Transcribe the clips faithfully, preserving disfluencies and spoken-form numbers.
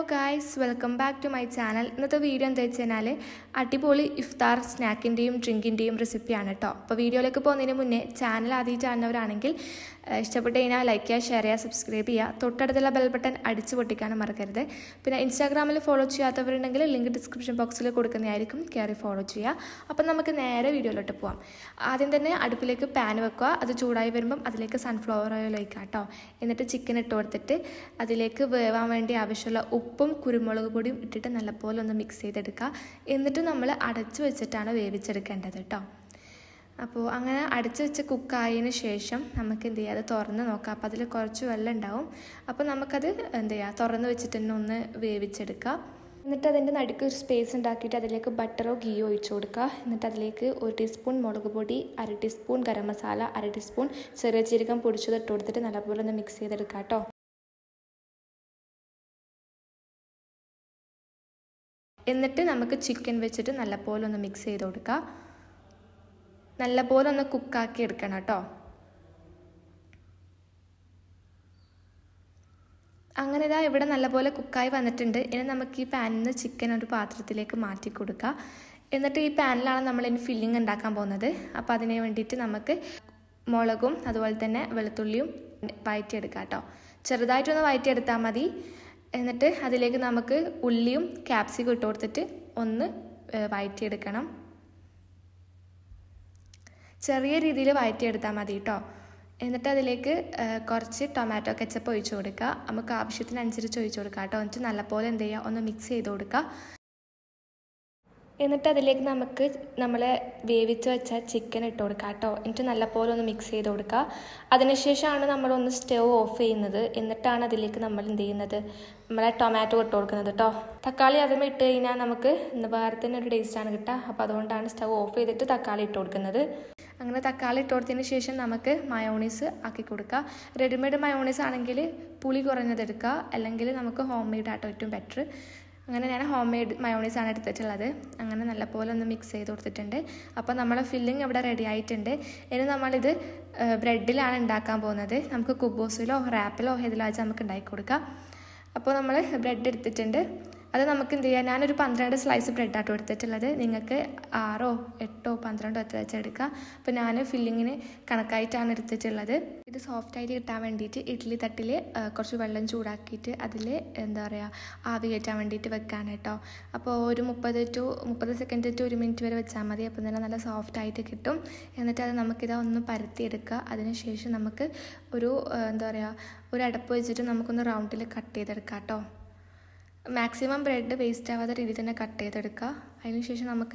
Guys, welcome back to my channel. ഇന്നത്തെ video എന്താ വെച്ച് കഴിഞ്ഞാൽ അടിപൊളി ഇഫ്താർ സ്നാക്കിൻ്റെയും ഡ്രിങ്കിൻ്റെയും റെസിപ്പിയാണ് കേട്ടോ. അപ്പോൾ വീഡിയോയിലേക്ക് പോകുന്നതിന് മുന്നേ ചാനൽ ആദ്യമായിട്ട് കാണുന്നവരാണെങ്കിൽ ഇഷ്ടപ്പെട്ട് കഴിഞ്ഞാൽ ലൈക്ക് ചെയ്യുക, ഷെയർ ചെയ്യുക, സബ്സ്ക്രൈബ് ചെയ്യുക. തൊട്ടടുത്തുള്ള ബെൽ ബട്ടൺ അടിച്ച് പൊട്ടിക്കാനും മറക്കരുത്. പിന്നെ ഇൻസ്റ്റാഗ്രാമിൽ ഫോളോ ചെയ്യാത്തവരുണ്ടെങ്കിൽ ലിങ്ക് ഡിസ്ക്രിപ്ഷൻ ബോക്സിൽ കൊടുക്കുന്നതായിരിക്കും, കയറി ഫോളോ ചെയ്യുക. അപ്പം നമുക്ക് നേരെ വീഡിയോയിലോട്ട് പോവാം. ആദ്യം തന്നെ അടുപ്പിലേക്ക് പാൻ വെക്കുക. അത് ചൂടായി വരുമ്പം അതിലേക്ക് സൺഫ്ലവർ ഓയിൽ ഒഴിക്കുക കേട്ടോ. എന്നിട്ട് ചിക്കൻ ഇട്ട് കൊടുത്തിട്ട് അതിലേക്ക് വേവാൻ വേണ്ടി ആവശ്യമുള്ള ഉപ്പും കുരുമുളക് പൊടിയും ഇട്ടിട്ട് നല്ലപോലെ ഒന്ന് മിക്സ് ചെയ്തെടുക്കുക. എന്നിട്ട് നമ്മൾ അടച്ചു വെച്ചിട്ടാണ് വേവിച്ചെടുക്കേണ്ടത് കേട്ടോ. അപ്പോൾ അങ്ങനെ അടച്ചു വെച്ച് കുക്കായതിന് ശേഷം നമുക്ക് എന്ത് ചെയ്യുക, അത് തുറന്ന് നോക്കാം. അപ്പോൾ അതിൽ കുറച്ച് വെള്ളം ഉണ്ടാവും. അപ്പോൾ നമുക്കത് എന്ത് ചെയ്യുക, തുറന്ന് വെച്ചിട്ട് തന്നെ ഒന്ന് വേവിച്ചെടുക്കുക. എന്നിട്ട് അതിൻ്റെ നടുക്ക് ഒരു സ്പേസ് ഉണ്ടാക്കിയിട്ട് അതിലേക്ക് ബട്ടറോ ഗീയോ ഒഴിച്ചു കൊടുക്കുക. എന്നിട്ട് അതിലേക്ക് ഒരു ടീസ്പൂൺ മുളക് പൊടി, അര ടീസ്പൂൺ ഗരം മസാല, അര ടീസ്പൂൺ ചെറിയ ജീരകം പൊടിച്ചത് ഇട്ട് കൊടുത്തിട്ട് നല്ലപോലെ ഒന്ന് മിക്സ് ചെയ്തെടുക്കുക കേട്ടോ. എന്നിട്ട് നമുക്ക് ചിക്കൻ വെച്ചിട്ട് നല്ലപോലെ ഒന്ന് മിക്സ് ചെയ്ത് കൊടുക്കുക. നല്ലപോലെ ഒന്ന് കുക്കാക്കി എടുക്കണം കേട്ടോ. അങ്ങനെ ഇതാ ഇവിടെ നല്ലപോലെ കുക്കായി വന്നിട്ടുണ്ട്. ഇനി നമുക്ക് ഈ പാനിൽ നിന്ന് ചിക്കൻ ഒരു പാത്രത്തിലേക്ക് മാറ്റി കൊടുക്കുക. എന്നിട്ട് ഈ പാനിലാണ് നമ്മൾ ഇനി ഫില്ലിങ് ഉണ്ടാക്കാൻ പോകുന്നത്. അപ്പോൾ അതിന് വേണ്ടിയിട്ട് നമുക്ക് മുളകും അതുപോലെ തന്നെ വെളുത്തുള്ളിയും വഴറ്റിയെടുക്കാം കേട്ടോ. ചെറുതായിട്ടൊന്ന് വഴറ്റിയെടുത്താൽ മതി. എന്നിട്ട് അതിലേക്ക് നമുക്ക് ഉള്ളിയും ക്യാപ്സിക്കും ഇട്ട് കൊടുത്തിട്ട് ഒന്ന് വഴറ്റിയെടുക്കണം. ചെറിയ രീതിയിൽ വഴറ്റിയെടുത്താൽ മതി കേട്ടോ. എന്നിട്ട് അതിലേക്ക് കുറച്ച് ടൊമാറ്റോ കെച്ചപ്പ് ഒഴിച്ച് കൊടുക്കുക. നമുക്ക് ആവശ്യത്തിനനുസരിച്ച് ഒഴിച്ച് കൊടുക്കുക കേട്ടോ. എന്നിട്ട് നല്ലപോലെ എന്ത് ചെയ്യുക, ഒന്ന് മിക്സ് ചെയ്ത് കൊടുക്കുക. എന്നിട്ട് അതിലേക്ക് നമുക്ക് നമ്മൾ വേവിച്ച് വെച്ച ചിക്കൻ ഇട്ട് കൊടുക്കുക കേട്ടോ. എന്നിട്ട് നല്ലപോലെ ഒന്ന് മിക്സ് ചെയ്ത് കൊടുക്കുക. അതിനുശേഷമാണ് നമ്മളൊന്ന് സ്റ്റവ് ഓഫ് ചെയ്യുന്നത്. എന്നിട്ടാണ് അതിലേക്ക് നമ്മൾ എന്ത് ചെയ്യുന്നത്, നമ്മളെ ടൊമാറ്റോ ഇട്ട് കൊടുക്കുന്നത് കേട്ടോ. തക്കാളി അതിൽ ഇട്ട് കഴിഞ്ഞാൽ നമുക്ക് വേറെ തന്നെ ഒരു ടേസ്റ്റാണ് കിട്ടുക. അപ്പോൾ അതുകൊണ്ടാണ് സ്റ്റവ് ഓഫ് ചെയ്തിട്ട് തക്കാളി ഇട്ട് കൊടുക്കുന്നത്. അങ്ങനെ തക്കാളി ഇട്ട് കൊടുത്തതിന് ശേഷം നമുക്ക് മയോണീസ് ആക്കി കൊടുക്കുക. റെഡിമെയ്ഡ് മയോണീസ് ആണെങ്കിൽ പുളി കുറഞ്ഞതെടുക്കുക, അല്ലെങ്കിൽ നമുക്ക് ഹോം മെയ്ഡ് ആട്ടോ ഏറ്റവും ബെറ്റർ. അങ്ങനെ ഞാൻ ഹോം മെയ്ഡ് മയോണീസാണ് എടുത്തിട്ടുള്ളത്. അങ്ങനെ നല്ലപോലെ ഒന്ന് മിക്സ് ചെയ്ത് കൊടുത്തിട്ടുണ്ട്. അപ്പോൾ നമ്മളെ ഫില്ലിങ് ഇവിടെ റെഡി ആയിട്ടുണ്ട്. ഇനി നമ്മളിത് ബ്രെഡിലാണ് ഉണ്ടാക്കാൻ പോകുന്നത്. നമുക്ക് കുബൂസിലോ റാപ്പിലോ ഏതിലോ വെച്ചാൽ നമുക്ക് ഉണ്ടാക്കി കൊടുക്കാം. അപ്പോൾ നമ്മൾ ബ്രെഡ് എടുത്തിട്ടുണ്ട്. അത് നമുക്ക് എന്ത് ചെയ്യാം, ഞാനൊരു പന്ത്രണ്ട് സ്ലൈസ് ബ്രെഡാട്ടോ എടുത്തിട്ടുള്ളത്. നിങ്ങൾക്ക് ആറോ എട്ടോ പന്ത്രണ്ടോ എത്ര വെച്ചാൽ എടുക്കുക. അപ്പോൾ ഞാൻ ഫില്ലിങ്ങിന് കണക്കായിട്ടാണ് എടുത്തിട്ടുള്ളത്. ഇത് സോഫ്റ്റായിട്ട് കിട്ടാൻ വേണ്ടിയിട്ട് ഇഡ്ഡലി തട്ടിൽ കുറച്ച് വെള്ളം ചൂടാക്കിയിട്ട് അതിൽ എന്താ പറയുക ആവി കയറ്റാൻ വേണ്ടിയിട്ട് വെക്കാൻ കേട്ടോ. അപ്പോൾ ഒരു മുപ്പത് ടു മുപ്പത് സെക്കൻഡ് ടു ഒരു മിനിറ്റ് വരെ വെച്ചാൽ മതി. അപ്പം തന്നെ നല്ല സോഫ്റ്റായിട്ട് കിട്ടും. എന്നിട്ട് അത് നമുക്കിത് ഒന്ന് പരത്തിയെടുക്കുക. അതിന് ശേഷം നമുക്ക് ഒരു എന്താ പറയുക ഒരു അടപ്പ് വെച്ചിട്ട് നമുക്കൊന്ന് റൗണ്ടിൽ കട്ട് ചെയ്തെടുക്കാം കേട്ടോ. മാക്സിമം ബ്രെഡ് വേസ്റ്റ് ആവാത്ത രീതിയിൽ തന്നെ കട്ട് ചെയ്തെടുക്കുക. അതിനുശേഷം നമുക്ക്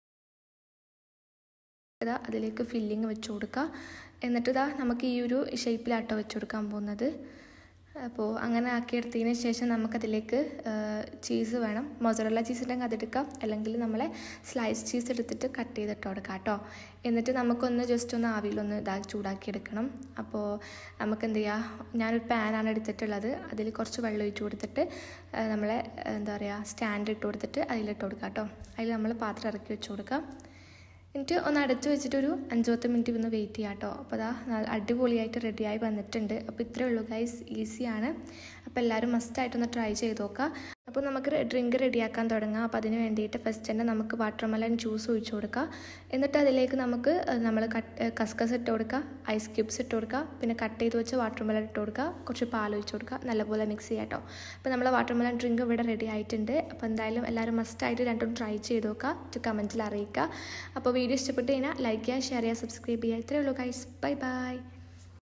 ഇതാ അതിലേക്ക് ഫില്ലിങ് വെച്ച് കൊടുക്കുക. എന്നിട്ട് ഇതാ നമുക്ക് ഈ ഒരു ഷേപ്പിലാട്ടോ വെച്ച് കൊടുക്കാൻ പോകുന്നത്. അപ്പോൾ അങ്ങനെ ആക്കിയെടുത്തതിന് ശേഷം നമുക്കതിലേക്ക് ചീസ് വേണം. മൊസറല്ല ചീസ് ഉണ്ടെങ്കിൽ അതെടുക്കാം, അല്ലെങ്കിൽ നമ്മളെ സ്ലൈസ് ചീസ് എടുത്തിട്ട് കട്ട് ചെയ്തിട്ട് കൊടുക്കാം കേട്ടോ. എന്നിട്ട് നമുക്കൊന്ന് ജസ്റ്റ് ഒന്ന് ആവിയിലൊന്ന് ഇതാക്കി ചൂടാക്കി എടുക്കണം. അപ്പോൾ നമുക്ക് എന്ത് ചെയ്യുക, ഞാനൊരു പാനാണ് എടുത്തിട്ടുള്ളത്. അതിൽ കുറച്ച് വെള്ളം ഒഴിച്ച് കൊടുത്തിട്ട് നമ്മളെ എന്താ പറയുക സ്റ്റാൻഡ് ഇട്ട് കൊടുത്തിട്ട് അതിലിട്ട് കൊടുക്കാം കേട്ടോ. അതിൽ നമ്മൾ പാത്രം ഇറക്കി വെച്ച് കൊടുക്കാം. എന്നിട്ട് ഒന്ന് അടച്ചു വെച്ചിട്ടൊരു അഞ്ച് പത്ത് മിനിറ്റ് ഒന്ന് വെയിറ്റ് ചെയ്യാം കേട്ടോ. അപ്പോൾ അതാ അടിപൊളിയായിട്ട് റെഡിയായി വന്നിട്ടുണ്ട്. അപ്പോൾ ഇത്രയേ ഉള്ളൂ ഗൈസ്, ഈസിയാണ്. അപ്പോൾ എല്ലാവരും മസ്റ്റായിട്ടൊന്ന് ട്രൈ ചെയ്ത് നോക്കുക. അപ്പോൾ നമുക്ക് ഡ്രിങ്ക് റെഡിയാക്കാൻ തുടങ്ങാം. അപ്പോൾ അതിന് വേണ്ടിയിട്ട് ഫസ്റ്റ് തന്നെ നമുക്ക് വാട്ടർമെലൺ ജ്യൂസ് ഒഴിച്ച് കൊടുക്കുക. എന്നിട്ട് അതിലേക്ക് നമുക്ക് നമ്മൾ കട്ട് കസ്കസ് ഇട്ട് കൊടുക്കുക, ഐസ് ക്യൂബ്സ് ഇട്ട് കൊടുക്കുക, പിന്നെ കട്ട് ചെയ്ത് വെച്ച് വാട്ടർമെലൺ ഇട്ട് കൊടുക്കുക, കുറച്ച് പാൽ ഒഴിച്ച് കൊടുക്കുക, നല്ലപോലെ മിക്സ് ചെയ്യാം കേട്ടോ. അപ്പോൾ നമ്മൾ വാട്ടർമെലൺ ഡ്രിങ്ക് ഇവിടെ റെഡി ആയിട്ടുണ്ട്. അപ്പോൾ എന്തായാലും എല്ലാവരും മസ്റ്റായിട്ട് രണ്ടും ട്രൈ ചെയ്ത് നോക്കുക, കമൻറ്റിൽ അറിയിക്കുക. അപ്പോൾ വീഡിയോ ഇഷ്ടപ്പെട്ട് കഴിഞ്ഞാൽ ലൈക്ക് ചെയ്യുക, ഷെയർ ചെയ്യുക, സബ്സ്ക്രൈബ് ചെയ്യുക. ഇത്രയേ ഉള്ളൂ ഗൈസ്. Bye bye.